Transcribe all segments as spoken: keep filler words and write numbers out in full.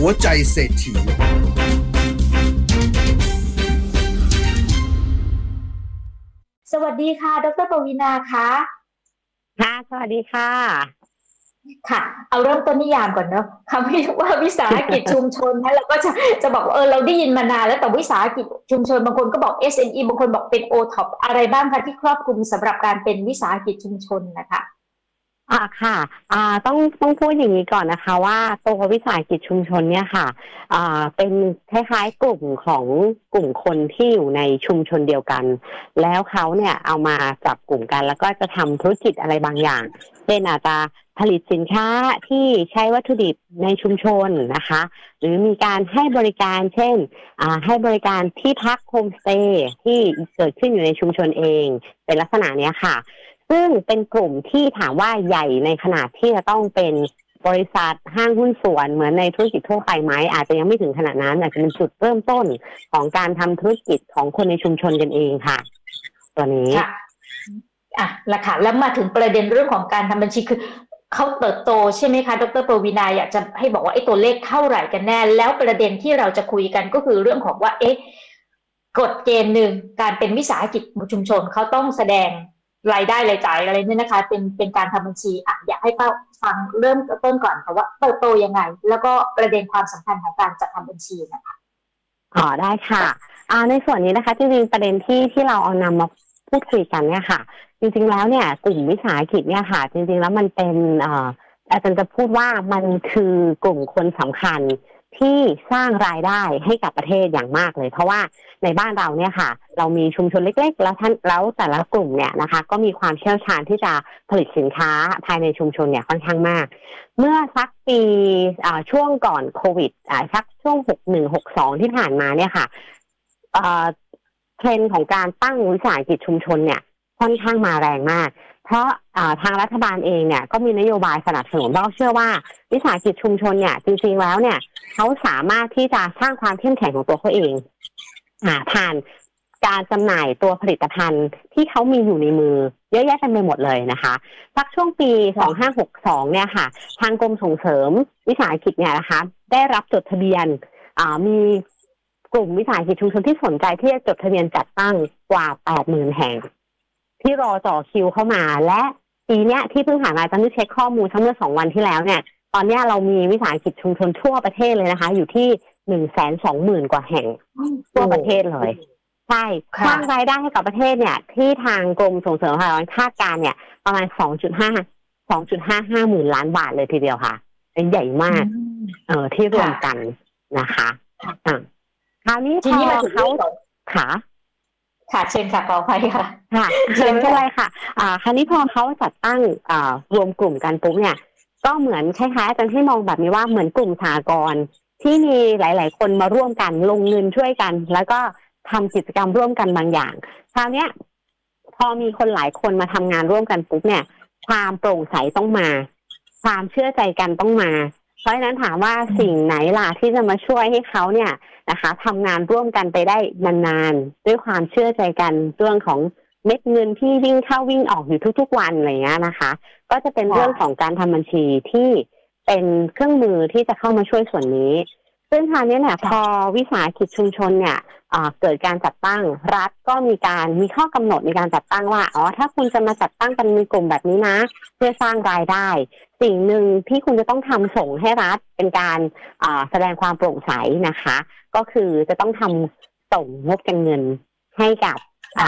วใจเศรษฐีสวัสดีค่ะดร.ปวีณาค่ะค่ะสวัสดีค่ะค่ะเอาเริ่มต้นนิยามก่อนเนาะคำว่าวิสาหกิจชุมชนนะเราก็จะจะบอกว่าเออเราได้ยินมานานแล้วแต่วิสาหกิจชุมชนบางคนก็บอก เอส เอ็ม อี บางคนบอกเป็น โอ ท็อป อะไรบ้างคะที่ครอบคลุมสำหรับการเป็นวิสาหกิจชุมชนนะคะอ่าค่ะอ่าต้องต้องพูดอย่างนี้ก่อนนะคะว่าตัววิสาหกิจชุมชนเนี่ยค่ะอ่าเป็นคล้ายๆกลุ่มของกลุ่มคนที่อยู่ในชุมชนเดียวกันแล้วเขาเนี่ยเอามาจับกลุ่มกันแล้วก็จะทำธุรกิจอะไรบางอย่างเช่นอาจจะผลิตสินค้าที่ใช้วัตถุดิบในชุมชนนะคะหรือมีการให้บริการเช่นอ่าให้บริการที่พักโฮมสเตย์ที่เกิดขึ้นอยู่ในชุมชนเองเป็นลักษณะนี้ค่ะซึ่งเป็นกลุ่มที่ถามว่าใหญ่ในขนาดที่จะต้องเป็นบริษัทห้างหุ้นส่วนเหมือนในธุรกิจทั่วไปไหมอาจจะยังไม่ถึงขนาดนั้นอาจจะเป็นจุดเริ่มต้นของการทำธุรกิจของคนในชุมชนกันเองค่ะตัวนี้ค่ะอ่ะละค่ะแล้วมาถึงประเด็นเรื่องของการทำบัญชีคือเขาเติบโตใช่ไหมคะดร.ปวีณาอยากจะให้บอกว่าไอ้ตัวเลขเท่าไหร่กันแน่แล้วประเด็นที่เราจะคุยกันก็คือเรื่องของว่าเอ๊ะกฎเกณฑ์หนึ่งการเป็นวิสาหกิจชุมชนเขาต้องแสดงรายได้รายจ่ายอะไรเนี่ยนะคะเป็นเป็นการทำบัญชีอ่ะอยากให้ป้าฟังเริ่มต้นก่อนค่ะว่าเติบโตยังไงแล้วก็ประเด็นความสำคัญของการจัดทำบัญชีนะคะอ๋อได้ค่ะอ่าในส่วนนี้นะคะจริงๆประเด็นที่ที่เราเอานำมาพูดคุยกันเนี่ยค่ะจริงๆแล้วเนี่ยกลุ่มวิสาหกิจเนี่ยค่ะจริงๆแล้วมันเป็นอ่าอาจารย์จะพูดว่ามันคือกลุ่มคนสำคัญที่สร้างรายได้ให้กับประเทศอย่างมากเลยเพราะว่าในบ้านเราเนี่ยค่ะเรามีชุมชนเล็กๆแล้วท่านแล้วแต่ละกลุ่มเนี่ยนะคะก็มีความเชี่ยวชาญที่จะผลิตสินค้าภายในชุมชนเนี่ยค่อนข้างมากเมื่อสักปีอ่าช่วงก่อนโควิดอ่าสักช่วงหกสิบเอ็ด หกสิบสองที่ผ่านมาเนี่ยค่ะเอ่อเทรนด์ของการตั้งวิสาหกิจชุมชนเนี่ยค่อนข้างมาแรงมากเพราะทางรัฐบาลเองเนี่ยก็มีนโยบายสนับสนุนเพราะเชื่อว่าวิสาหกิจชุมชนเนี่ยจริงๆแล้วเนี่ยเขาสามารถที่จะสร้างความเข้มแข็งของตัวเขาเองผ่านการจำหน่ายตัวผลิตภัณฑ์ที่เขามีอยู่ในมือเยอะแยะเต็มไปหมดเลยนะคะสักช่วงปีสองพันห้าร้อยหกสิบสองเนี่ยค่ะทางกรมส่งเสริมวิสาหกิจเนี่ยนะคะได้รับจดทะเบียนมีกลุ่มวิสาหกิจชุมชนที่สนใจที่จะจดทะเบียนจัดตั้งกว่า แปดหมื่น แห่งที่รอต่อคิวเข้ามาและปีนี้ที่เพิ่งผ่านมาจำได้เช็คข้อมูลเมื่อสองวันที่แล้วเนี่ยตอนนี้เรามีวิสาหกิจชุมชนทั่วประเทศเลยนะคะอยู่ที่ หนึ่งแสนสองหมื่น กว่าแห่งทั่วประเทศเลยใช่สร้างรายได้ให้กับประเทศเนี่ยที่ทางกรมส่งเสริมพาณิชย์คาดการณ์เนี่ยประมาณ สองจุดห้า สองจุดห้าห้า หมื่นล้านบาทเลยทีเดียวค่ะเป็นใหญ่มากเอ่อที่รวมกันนะคะอ่ะคราวนี้พอเขาค่ะค่ะเชิญค่ะขออภัยค่ะค่ะเชิญก็เลยค่ะอ่าคราวนี้พอเขาจัดตั้งอ่ารวมกลุ่มกันปุ๊บเนี่ยก็เหมือนคล้ายๆอาจารย์ให้มองแบบนี้ว่าเหมือนกลุ่มสหกรณ์ที่มีหลายๆคนมาร่วมกันลงเงินช่วยกันแล้วก็ทำกิจกรรมร่วมกันบางอย่างคราวนี้พอมีคนหลายคนมาทำงานร่วมกันปุ๊บเนี่ยความโปร่งใสต้องมาความเชื่อใจกันต้องมาเพราะฉะนั้นถามว่าสิ่งไหนล่ะที่จะมาช่วยให้เขาเนี่ยนะคะทำงานร่วมกันไปได้นานๆด้วยความเชื่อใจกันเรื่องของเม็ดเงินที่วิ่งเข้าวิ่งออกอยู่ทุกๆวันอะไรเงี้ยนะคะก็จะเป็นเรื่องของการทำบัญชีที่เป็นเครื่องมือที่จะเข้ามาช่วยส่วนนี้ซึ่งทางนี้เนี่ยพอวิสาหกิจชุมชนเนี่ยเกิดการจัดตั้งรัฐก็มีการมีข้อกำหนดในการจัดตั้งว่าอ๋อถ้าคุณจะมาจัดตั้งกันมีกลุ่มแบบนี้นะเพื่อสร้างรายได้สิ่งหนึ่งที่คุณจะต้องทำส่งให้รัฐเป็นการแสดงความโปร่งใสนะคะก็คือจะต้องทำส่งงบการเงินให้กับ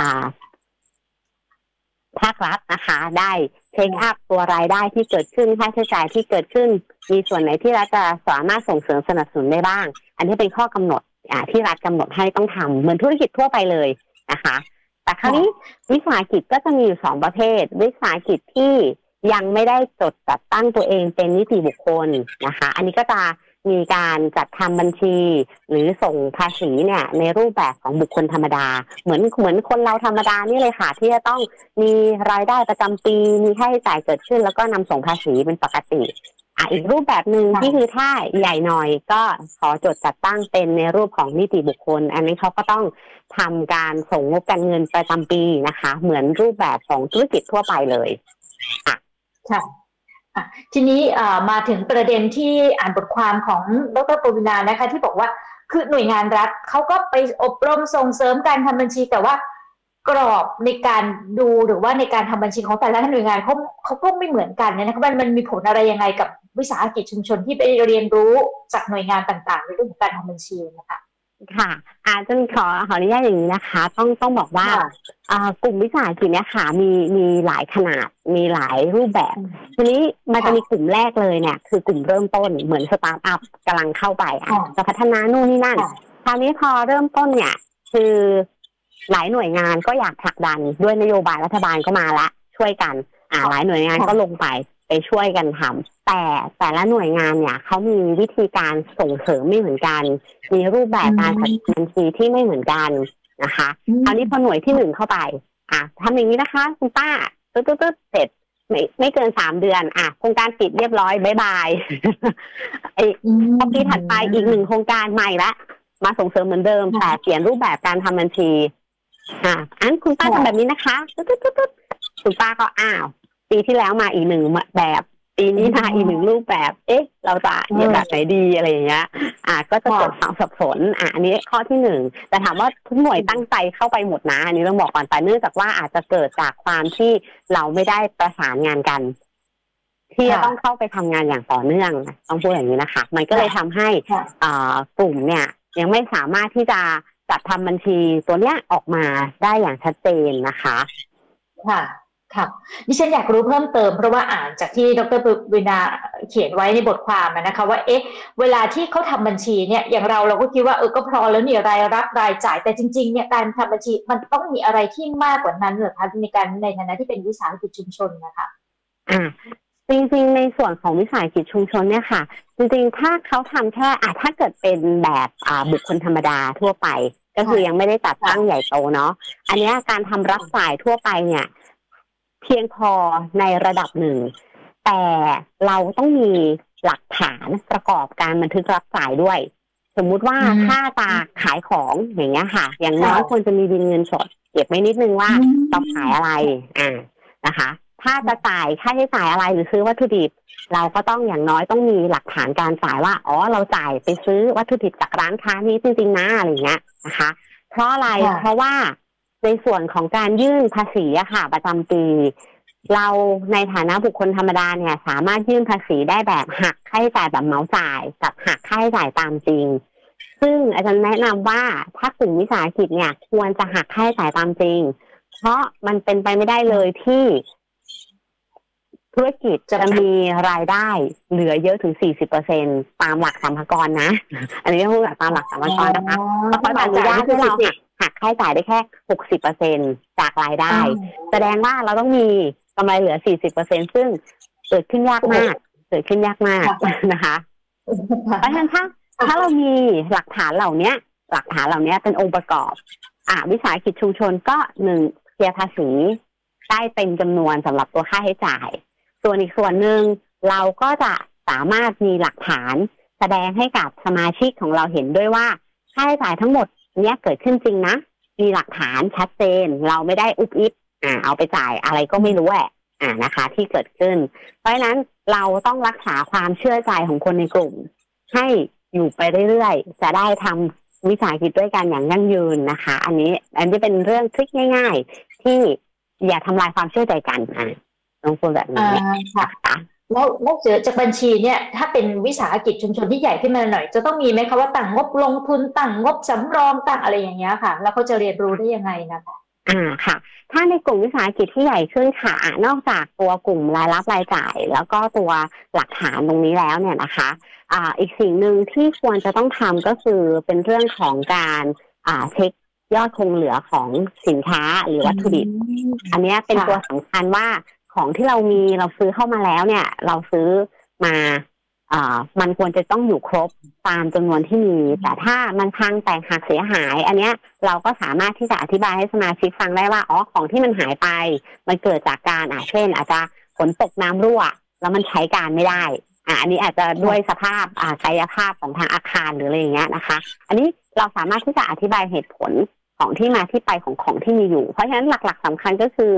ภาครัฐนะคะได้เช็คอัพตัวรายได้ที่เกิดขึ้นค่าใช้จ่ายที่เกิดขึ้นมีส่วนไหนที่รัฐจะสามารถส่งเสริมสนับสนุนได้บ้างอันนี้เป็นข้อกำหนดที่รัฐกำหนดให้ต้องทำเหมือนธุรกิจทั่วไปเลยนะคะแต่คราวนี้วิสาหกิจก็จะมีอยู่สองประเภทวิสาหกิจที่ยังไม่ได้จดจัดตั้งตัวเองเป็นนิติบุคคลนะคะอันนี้ก็จะมีการจัดทำบัญชีหรือส่งภาษีเนี่ยในรูปแบบของบุคคลธรรมดาเหมือนเหมือนคนเราธรรมดานี่เลยค่ะที่จะต้องมีรายได้ประจำปีมีค่าใช้จ่ายเกิดขึ้นแล้วก็นำส่งภาษีเป็นปกติอ่ะอีกรูปแบบหนึ่งที่คือถ้าใหญ่หน่อยก็ขอจดจัดตั้งเป็นในรูปของนิติบุคคลอันนี้เขาก็ต้องทำการส่งงบการเงินประจำปีนะคะเหมือนรูปแบบของธุรกิจทั่วไปเลยค่ะทีนี้มาถึงประเด็นที่อ่านบทความของดร.ปวีณานะคะที่บอกว่าคือหน่วยงานรัฐเขาก็ไปอบรมส่งเสริมการทำบัญชีแต่ว่ากรอบในการดูหรือว่าในการทำบัญชีของแต่ละหน่วยงานเขาเขาก็ไม่เหมือนกันนะคะมันมันมีผลอะไรยังไงกับวิสาหกิจชุมชนที่ไปเรียนรู้จากหน่วยงานต่างๆในเรื่องของการทำบัญชีนะคะค่ะอาจจะขอขออนุญาตอย่างนี้นะคะต้องต้องบอกว่ากลุ่มวิสาหกิจเนี่ยค่ะมีมีหลายขนาดมีหลายรูปแบบทีนี้มันจะมีกลุ่มแรกเลยเนี่ยคือกลุ่มเริ่มต้นเหมือนสตาร์ทอัพกำลังเข้าไปอ่ะจะพัฒนานู่นนี่นั่นคราวนี้พอเริ่มต้นเนี่ยคือหลายหน่วยงานก็อยากผลักดันด้วยนโยบายรัฐบาลก็มาละช่วยกันอ่าหลายหน่วยงานก็ลงไปไปช่วยกันทำแต่แต่ละหน่วยงานเนี่ยเขามีวิธีการส่งเสริมไม่เหมือนกันมีรูปแบบการจัดบัญชีที่ไม่เหมือนกันนะคะคราวนี้พอหน่วยที่หนึ่งเข้าไปอ่ะทำอย่างนี้นะคะคุณป้าตึ๊ดตึ๊ดตึ๊ดเสร็จไม่ไม่เกินสามเดือนอ่ะโครงการปิดเรียบร้อยบายบายไอ้พอปีถัดไปอีกหนึ่งโครงการใหม่ละมาส่งเสริมเหมือนเดิมแต่เปลี่ยนรูปแบบการทำบัญชีอ่ะอันคุณป้าทำแบบนี้นะคะตึ๊ดตึ๊ดตึ๊ดตึ๊ดคุณป้าก็อ้าวปีที่แล้วมาอีกหนึ่งแบบปีนี้มาอีกหนึ่งรูปแบบเอ๊ะเราจะเรียนแบบไหนดีอะไรอย่างเงี้ยอ่ะก็จะเกิดความสับสนอ่ะอันนี้ข้อที่หนึ่งแต่ถามว่าทุกหน่วยตั้งใจเข้าไปหมดนะอันนี้ต้องบอกก่อนแต่เนื่องจากว่าอาจจะเกิดจากความที่เราไม่ได้ประสานงานกันที่จะต้องเข้าไปทำงานอย่างต่อเนื่องต้องพูดอย่างนี้นะคะมันก็เลยทำให้อ่ากลุ่มเนี่ยยังไม่สามารถที่จะจัดทำบัญชีตัวเนี้ยออกมาได้อย่างชัดเจนนะคะค่ะค่ะดิฉันอยากรู้เพิ่มเติมเพราะว่าอ่านจากที่ดร.ปวีณาเขียนไว้ในบทความนะคะว่าเอ๊ะเวลาที่เขาทำบัญชีเนี่ยอย่างเราเราก็คิดว่าเออก็พอแล้วนี่รายรับรายจ่ายแต่จริงๆเนี่ยการทำบัญชีมันต้องมีอะไรที่มากกว่านั้นเหรอคะในการในฐานะที่เป็นวิสาหกิจชุมชนนะคะอ่าจริงๆในส่วนของวิสาหกิจชุมชนเนี่ยค่ะจริงๆถ้าเขาทำแค่อ่าถ้าเกิดเป็นแบบอ่าบุคคลธรรมดาทั่วไปก็คือยังไม่ได้จัดตั้งใหญ่โตเนาะอันนี้การทำรับจ่ายทั่วไปเนี่ยเพียงพอในระดับหนึ่งแต่เราต้องมีหลักฐานประกอบการบันทึกรับจ่ายด้วยสมมุติว่าถ้าตาขายของอย่างเงี้ยค่ะอย่างน้อยควรจะมีบินเงินสดเก็บไว้นิดนึงว่าต้องขายอะไรอ่านะคะถ้าจะจ่ายค่าใช้จ่ายอะไรหรือซื้อวัตถุดิบเราก็ต้องอย่างน้อยต้องมีหลักฐานการจ่ายว่าอ๋อเราจ่ายไปซื้อวัตถุดิบจากร้านค้านี้จริงๆนะอะไรเงี้ยนะคะเพราะอะไรเพราะว่าในส่วนของการยื่นภาษีอะค่ะประจำปีเราในฐานะบุคคลธรรมดาเนี่ยสามารถยื่นภาษีได้แบบหักค่าใช้จ่ายแบบเหมาจ่ายกับหักค่าใช้จ่ายตามจริงซึ่งอาจารย์แนะนำว่าถ้ากลุ่มวิสาหกิจเนี่ยควรจะหักค่าใช้จ่ายตามจริงเพราะมันเป็นไปไม่ได้เลยที่ธุรกิจจะมีรายได้เหลือเยอะถึง สี่สิบเปอร์เซ็นต์ ตามหลักสรรพากรนะอันนี้ต้องพูดตามหลักสรรพากรนะคะเพราะเขาอนุญาตให้เราหักหักค่าใช้จ่ายได้แค่ หกสิบเปอร์เซ็นต์ จากรายได้แสดงว่าเราต้องมีกำไรเหลือ สี่สิบเปอร์เซ็นต์ ซึ่งเกิดขึ้นยากมากเกิดขึ้นยากมากนะคะเพราะฉะนั้นถ้าถ้าเรามีหลักฐานเหล่านี้หลักฐานเหล่านี้เป็นองค์ประกอบอ่าวิสาหกิจชุมชนก็หนึ่งเสียภาษีได้เป็นจำนวนสำหรับตัวค่าใช้จ่ายส่วนอีกส่วนหนึ่งเราก็จะสามารถมีหลักฐานแสดงให้กับสมาชิกของเราเห็นด้วยว่าค่าใช้จ่ายทั้งหมดเนี้ยเกิดขึ้นจริงนะมีหลักฐานชัดเจนเราไม่ได้อุบอิบอ่าเอาไปจ่ายอะไรก็ไม่รู้แหละอ่านะคะที่เกิดขึ้นเพราะฉะนั้นเราต้องรักษาความเชื่อใจของคนในกลุ่มให้อยู่ไปเรื่อยๆจะได้ทำวิสาหกิจด้วยกันอย่างยั่งยืนนะคะอันนี้อันนี้เป็นเรื่องทริคง่ายๆที่อย่าทำลายความเชื่อใจกันอ่าต้องพูดแบบนี้ค่ะแล้วนอกจากบัญชีเนี่ยถ้าเป็นวิสาหกิจชุมชนที่ใหญ่ขึ้นมาหน่อยจะต้องมีไหมคะว่าตั้งงบลงทุนตั้งงบสำรองตั้งอะไรอย่างเงี้ยค่ะแล้วเขาจะเรียนรู้ได้ยังไงนะคะอ่าค่ะถ้าในกลุ่มวิสาหกิจที่ใหญ่ขึ้นค่ะนอกจากตัวกลุ่มรายรับรายจ่ายแล้วก็ตัวหลักฐานตรงนี้แล้วเนี่ยนะคะอ่าอีกสิ่งหนึ่งที่ควรจะต้องทำก็คือเป็นเรื่องของการอ่าเช็คยอดคงเหลือของสินค้าหรือวัตถุดิบอันนี้เป็นตัวสำคัญว่าของที่เรามีเราซื้อเข้ามาแล้วเนี่ยเราซื้อมาอ่ามันควรจะต้องอยู่ครบตามจำนวนที่มีแต่ถ้ามันพังแตกหักเสียหายอันเนี้ยเราก็สามารถที่จะอธิบายให้สมาชิกฟังได้ว่าอ๋อของที่มันหายไปมันเกิดจากการอ่าเช่นอาจจะฝนตกน้ำรั่วแล้วมันใช้การไม่ได้อ่าอันนี้อาจจะด้วยสภาพอ่ากายภาพของทางอาคารหรืออะไรอย่างเงี้ยนะคะอันนี้เราสามารถที่จะอธิบายเหตุผลของที่มาที่ไปของของที่มีอยู่เพราะฉะนั้นหลักๆสำคัญก็คือ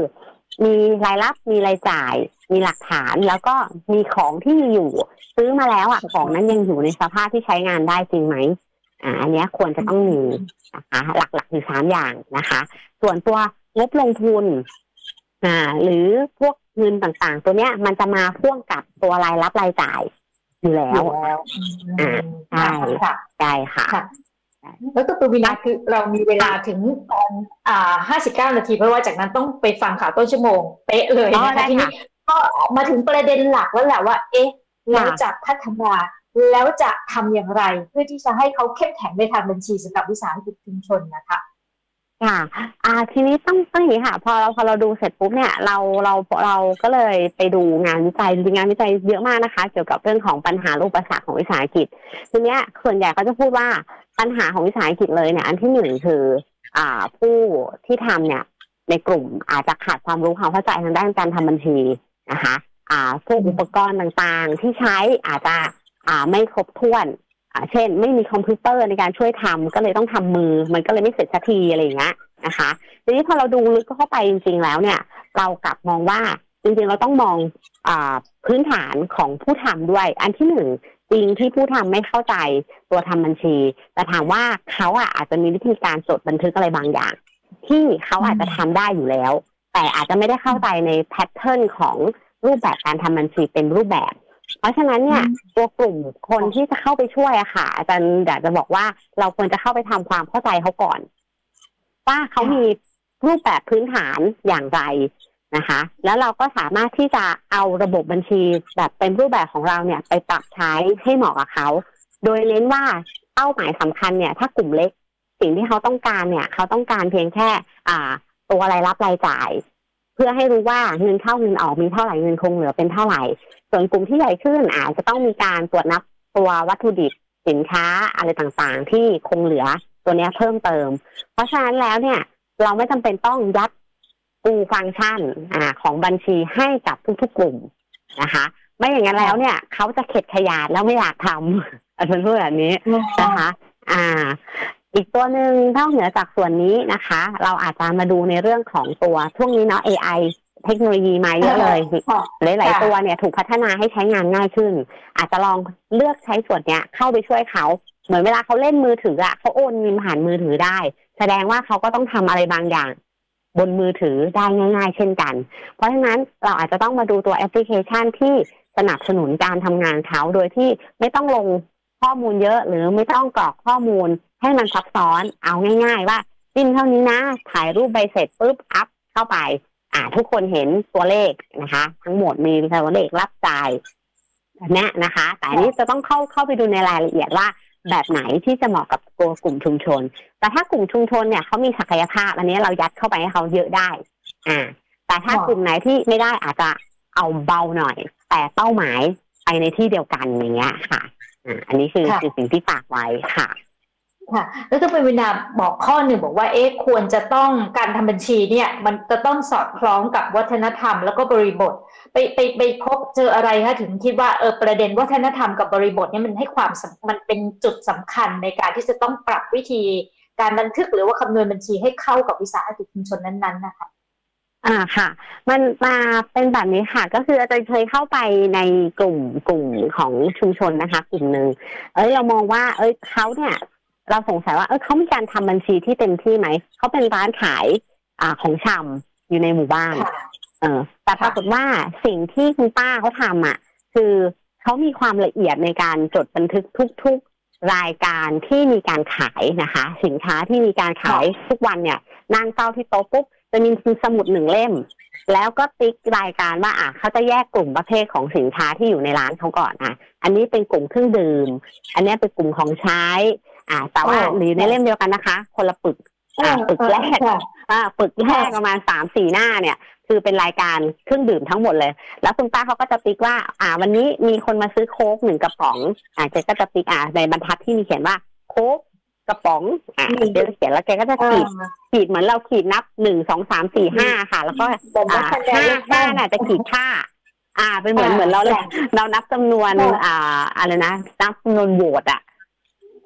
มีรายรับมีรายจ่ายมีหลักฐานแล้วก็มีของที่มีอยู่ซื้อมาแล้วอ่ะของนั้นยังอยู่ในสภาพที่ใช้งานได้จริงไหมอ่าอันนี้ควรจะต้องมีนะคะหลักๆคือสามอย่างนะคะส่วนตัวงบลงทุนอ่าหรือพวกเงินต่างๆตัวเนี้ยมันจะมาพ่วงกับตัวรายรับรายจ่ายอยู่แล้วอ่าใช่ใช่ค่ะแล้วก็ตัววินาคือเรามีเวลาถึงตอนอ่าห้าสิบเก้านาทีเพราะว่าจากนั้นต้องไปฟังข่าวต้นชั่วโมงเป๊ะเลยนะคะทีนี้ก็มาถึงประเด็นหลักแล้วแหละว่าเอ๊ะเราจะพัฒนาแล้วจะทำอย่างไรเพื่อที่จะให้เขาเข้มแข็งในทางบัญชีสำหรับวิสาหกิจชุมชนนะคะค่ะอ่าทีนี้ต้องต้องอย่างนี้ค่ะพอเราพอเราดูเสร็จปุ๊บเนี่ยเราเราเราก็เลยไปดูงานวิจัยจริงงานวิจัยเยอะมากนะคะเกี่ยวกับเรื่องของปัญหาอุปสรรคของวิสาหกิจทีเนี้ยส่วนใหญ่เขาจะพูดว่าปัญหาของวิสาหกิจเลยเนี่ยอันที่หนึ่งคืออ่าผู้ที่ทำเนี่ยในกลุ่มอาจจะขาดความรู้ความเข้าใจทางด้านการทำบัญชีนะคะอ่าพวกอุปกรณ์ต่างๆที่ใช้อาจจะอ่าไม่ครบถ้วนอ่าเช่นไม่มีคอมพิวเตอร์ในการช่วยทำก็เลยต้องทำมือมันก็เลยไม่เสร็จสักทีอะไรอย่างเงี้ยนะคะทีนี้พอเราดูลึกเข้าไปจริงๆแล้วเนี่ยเรากลับมองว่าจริงๆเราต้องมองอ่าพื้นฐานของผู้ทำด้วยอันที่หนึ่งจริงที่ผู้ทำไม่เข้าใจตัวทำบัญชีแต่ถามว่าเขาอ่ะอาจจะมีวิธีการจดบันทึกอะไรบางอย่างที่เขาอาจจะทำได้อยู่แล้วแต่อาจจะไม่ได้เข้าใจในแพทเทิร์นของรูปแบบการทำบัญชีเป็นรูปแบบเพราะฉะนั้นเนี่ยตัวกลุ่มคนที่จะเข้าไปช่วยอะค่ะอาจารย์อยากจะบอกว่าเราควรจะเข้าไปทำความเข้าใจเขาก่อนว่าเขามีรูปแบบพื้นฐานอย่างไรนะคะแล้วเราก็สามารถที่จะเอาระบบบัญชีแบบเป็นรูปแบบของเราเนี่ยไปปรับใช้ให้เหมาะกับเขาโดยเน้นว่าเป้าหมายสำคัญเนี่ยถ้ากลุ่มเล็กสิ่งที่เขาต้องการเนี่ยเขาต้องการเพียงแค่อ่าตัวรายรับรายจ่ายเพื่อให้รู้ว่าเงินเข้าเงินออกมีเท่าไหร่เงินคงเหลือเป็นเท่าไหร่ส่วนกลุ่มที่ใหญ่ขึ้นอาจจะต้องมีการตรวจนับตัววัตถุดิบสินค้าอะไรต่างๆที่คงเหลือตัวนี้เพิ่มเติมเพราะฉะนั้นแล้วเนี่ยเราไม่จำเป็นต้องยัดปูฟังก์ชันอ่าของบัญชีให้กับทุกๆกลุ่มนะคะไม่อย่างนั้นแล้วเนี่ยเขาจะเข็ดขยาดแล้วไม่อยากทำอาจารย์พูดแบบนี้นะคะอ่าอีกตัวหนึ่งนอกเหนือจากส่วนนี้นะคะเราอาจจะมาดูในเรื่องของตัวช่วงนี้เนาะ เอ ไอ เทคโนโลยีมาเยอะเลยหลายๆตัวเนี่ยถูกพัฒนาให้ใช้งานง่ายขึ้นอาจจะลองเลือกใช้ส่วนเนี้ยเข้าไปช่วยเขาเหมือนเวลาเขาเล่นมือถืออะเขาโอนเงินผ่านมือถือได้แสดงว่าเขาก็ต้องทำอะไรบางอย่างบนมือถือได้ง่ายๆเช่นกันเพราะฉะนั้นเราอาจจะต้องมาดูตัวแอปพลิเคชันที่สนับสนุนการทำงานเขาโดยที่ไม่ต้องลงข้อมูลเยอะหรือไม่ต้องกรอกข้อมูลให้มันซับซ้อนเอาง่ายๆว่าสิ้นเท่านี้นะถ่ายรูปใบเสร็จปุ๊บอัพเข้าไปอ่าทุกคนเห็นตัวเลขนะคะทั้งหมดมีตัวเลขรับจ่ายเนี่ยนะคะแต่อันนี้จะต้องเข้าเข้าไปดูในรายละเอียดว่าแบบไหนที่จะเหมาะกับตัวกลุ่มชุมชนแต่ถ้ากลุ่มชุมชนเนี่ยเขามีศักยภาพอันนี้เรายัดเข้าไปให้เขาเยอะได้อ่าแต่ถ้ากลุ่มไหนที่ไม่ได้อาจจะเอาเบาหน่อยแต่เป้าหมายไปในที่เดียวกันอย่างเงี้ยค่ะอ่าอันนี้คือคือสิ่งที่ฝากไว้ค่ะค่ะแล้วถ้าเป็นวินาบอกข้อหนึ่งบอกว่าเอ๊ะควรจะต้องการทำบัญชีเนี่ยมันจะต้องสอดคล้องกับวัฒนธรรมแล้วก็บริบทไปไปไปพบเจออะไรคะถึงคิดว่าเออประเด็นวัฒนธรรมกับบริบทเนี่ยมันให้ความมันเป็นจุดสำคัญในการที่จะต้องปรับวิธีการบันทึกหรือว่าคำนวณบัญชีให้เข้ากับวิสาหกิจชุมชนนั้นๆนะคะอ่าค่ะมันมาเป็นแบบนี้ค่ะก็คืออาจารย์เคยเข้าไปในกลุ่มกลุ่มของชุมชนนะคะกลุ่มหนึ่งเอ้ยเรามองว่าเอ้ยเขาเนี่ยเราสงสัยว่าเออเขามีการทำบัญชีที่เต็มที่ไหมเขาเป็นร้านขายอ่าของชำอยู่ในหมู่บ้านเออแต่ปรากฏว่าสิ่งที่คุณป้าเขาทำอ่ะคือเขามีความละเอียดในการจดบันทึกทุกๆรายการที่มีการขายนะคะสินค้าที่มีการขายทุกวันเนี่ยนั่งเฝ้าที่โต๊ะปุ๊บจะมีสมุดหนึ่งเล่มแล้วก็ติ๊กรายการว่าอ่ะเขาจะแยกกลุ่มประเภทของสินค้าที่อยู่ในร้านเขาก่อนอ่ะอันนี้เป็นกลุ่มเครื่องดื่มอันนี้เป็นกลุ่มของใช้อ่าแต่ว่าหรือในเล่มเดียวกันนะคะคนละปึกอ่าปึกแรกอ่าปึกแรกประมาณสามสี่หน้าเนี่ยคือเป็นรายการเครื่องดื่มทั้งหมดเลยแล้วคุณป้าเขาก็จะติ๊กว่าอ่าวันนี้มีคนมาซื้อโค้กหนึ่งกระป๋องอ่าแกก็จะติ๊กอ่าในบรรทัดที่มีเขียนว่าโค้กกระป๋องอ่าเดี๋ยวเขียนแล้วแกก็จะขีดขีดเหมือนเราขีดนับหนึ่งสองสามสี่ห้าค่ะแล้วก็อ่าห้าห้าน่ะจะขีดค่าอ่าเป็นเหมือนเหมือนเราเรานับจำนวนอ่าอะไรนะนับจำนวนโหวตอ่ะ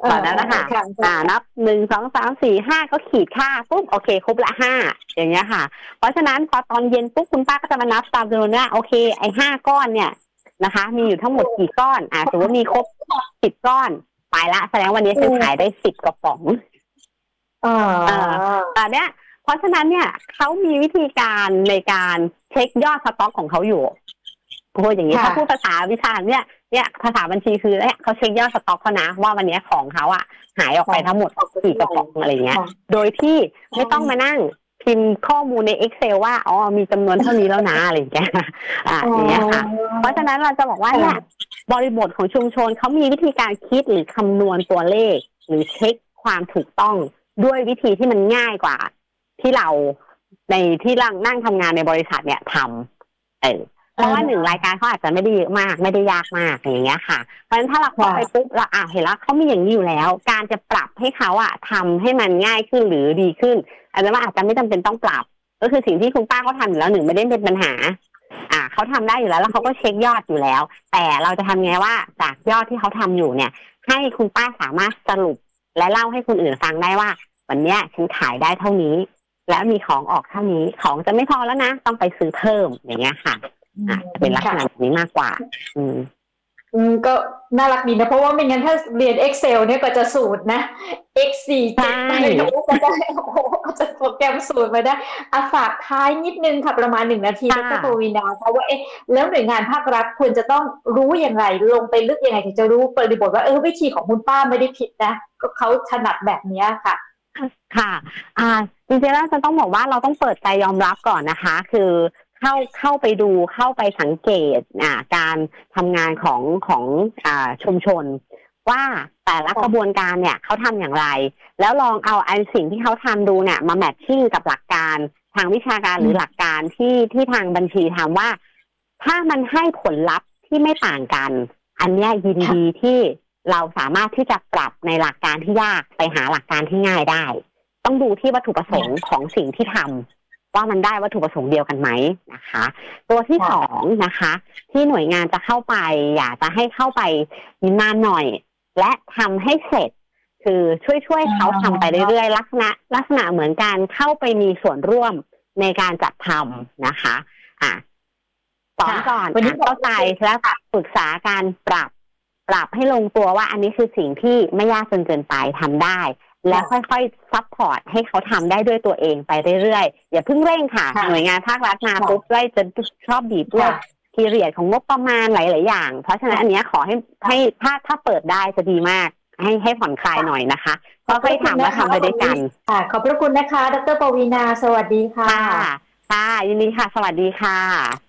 ตอนนั้นนะคะอ่านับหนึ่งสองสามสี่ห้าก็ขีดค่าปุ๊บโอเคครบละห้าอย่างเงี้ยค่ะเพราะฉะนั้นพอตอนเย็นปุ๊บคุณป้าก็จะมานับตามจำนวนว่าโอเคไอ้ห้าก้อนเนี่ยนะคะมีอยู่ทั้งหมดกี่ก้อนอ่าสมมติว่ามีครบสิบก้อนไปละแสดงวันนี้ฉันขายได้สิบกระป๋องอ่าแต่เนี้ยเพราะฉะนั้นเนี่ยเขามีวิธีการในการเช็คยอดสต็อกของเขาอยู่โอ้ยอย่างนี้เขาพูดภาษาวิชาเนี่ยเนี่ยภาษาบัญชีคือเนี่ยเขาเช็คยอดสต็อกเขานะว่าวันนี้ของเขาอ่ะหายออกไปทั้งหมดกี่กระป๋องอะไรเงี้ยโดยที่ไม่ต้องมานั่งพิมพ์ข้อมูลใน Excel ว่าอ๋อมีจำนวนเท่านี้แล้วนะอะไรอย่างเงี้ยอ่าอย่างเงี้ยค่ะเพราะฉะนั้นเราจะบอกว่าเนี่ยบริบทของชุมชนเขามีวิธีการคิดหรือคำนวณตัวเลขหรือเช็คความถูกต้องด้วยวิธีที่มันง่ายกว่าที่เราในที่ร่างนั่งทำงานในบริษัทเนี่ยทำเออเพราะว่าหนึ่งรายการเขาอาจจะไม่ได้เยอะมากไม่ได้ยากมากอย่างเงี้ยค่ะเพราะฉะนั้นถ้าเราเข้าไปปุ๊บเราอ่ะเห็นแล้วเขามีอย่างนี้อยู่แล้วการจะปรับให้เขาอะทำให้มันง่ายขึ้นหรือดีขึ้นอาจจะว่าอาจจะไม่จำเป็นต้องปรับก็คือสิ่งที่คุณป้าเขาทำอยู่แล้วหนึ่งไม่ได้เป็นปัญหาอ่าเขาทำได้อยู่แล้วแล้วเขาก็เช็คยอดอยู่แล้วแต่เราจะทำไงว่าจากยอดที่เขาทำอยู่เนี่ยให้คุณป้าสามารถสรุปและเล่าให้คนอื่นฟังได้ว่าวันนี้ฉันขายได้เท่านี้แล้วมีของออกเท่านี้ของจะไม่พอแล้วนะต้องไปซื้อเพิ่มอย่างเงี้ยค่ะอ่ะเป็นลักษณะแบบนี้มากกว่าอืมอืมก็น่ารักดีนะเพราะว่าไม่งั้นถ้าเรียน Excel เนี่ยก็จะสูตรนะ x สี่เจ็ดไม่รู้ก็ได้โอ้โหก็จะโปรแกรมสูตรมาได้อาฝากท้ายนิดนึงค่ะประมาณหนึ่งนาทีดร.ปวีณาค่ะว่าเอ๊ะแล้วหน่วยงานภาครัฐควรจะต้องรู้อย่างไรลงไปลึกยังไงถึงจะรู้บริบทว่าเออวิธีของคุณป้าไม่ได้ผิดนะก็เขาถนัดแบบนี้ค่ะค่ะอ่าจริงๆแล้วจะต้องบอกว่าเราต้องเปิดใจยอมรับก่อนนะคะคือเข้าเข้าไปดูเข้าไปสังเกตอ่าการทำงานของของอ่าชุมชนว่าแต่ละกระบวนการเนี่ยเขาทำอย่างไรแล้วลองเอาไอ้สิ่งที่เขาทำดูเนี่ยมาแมทชิ่งกับหลักการทางวิชาการหรือหลักการที่ที่ทางบัญชีทำว่าถ้ามันให้ผลลัพธ์ที่ไม่ต่างกันอันนี้ยินดีที่เราสามารถที่จะปรับในหลักการที่ยากไปหาหลักการที่ง่ายได้ต้องดูที่วัตถุประสงค์ของสิ่งที่ทำว่ามันได้วัตถุประสงค์เดียวกันไหมนะคะตัวที่สองนะคะที่หน่วยงานจะเข้าไปอยากจะให้เข้าไปนานหน่อยและทำให้เสร็จคือช่วยช่วยเขาทำไปเรื่อยๆลักษณะลักษณะเหมือนการเข้าไปมีส่วนร่วมในการจัดทำนะคะอ่ะสอนก่อนเข้าใจแล้วปรึกษาการปรับปรับให้ลงตัวว่าอันนี้คือสิ่งที่ไม่ยากจนเกินไปทำได้แล้วค่อยๆซัพพอร์ตให้เขาทำได้ด้วยตัวเองไปเรื่อยๆอย่าเพิ่งเร่งค่ะหน่วยงานภาครัฐมาปุ๊บไล่จะชอบบีบด้วยพีเรียดของงบประมาณหลายๆอย่างเพราะฉะนั้นอันนี้ขอให้ให้ถ้าถ้าเปิดได้จะดีมากให้ให้ผ่อนคลายหน่อยนะคะก็ค่อยทำแล้วทำไปด้วยกันค่ะขอบพระคุณนะคะดร.ปวีณาสวัสดีค่ะค่ะยินดีค่ะสวัสดีค่ะ